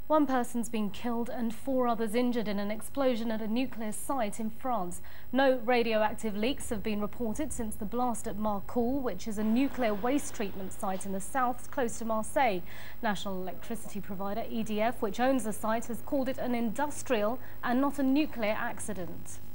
One person's been killed and 4 others injured in an explosion at a nuclear site in France. No radioactive leaks have been reported since the blast at Marcoule, which is a nuclear waste treatment site in the south, close to Marseille. National electricity provider EDF, which owns the site, has called it an industrial and not a nuclear accident.